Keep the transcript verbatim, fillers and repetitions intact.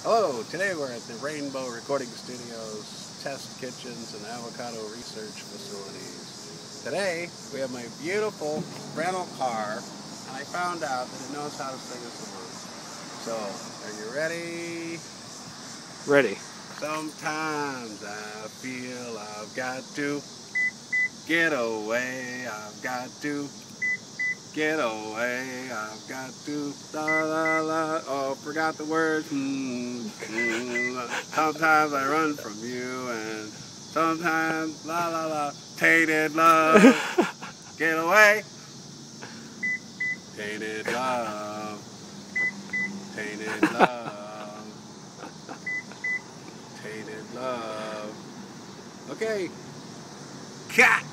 Hello, today we're at the Rainbow Recording Studios, test kitchens, and avocado research facilities. Today, we have my beautiful rental car, and I found out that it knows how to sing a song. So, are you ready? Ready. Sometimes I feel I've got to get away, I've got to get away, I've got to, la la la, oh, forgot the words, mm, mm, sometimes I run from you, and sometimes, la la la, tainted love, get away, tainted love, tainted love, tainted love, okay, cat.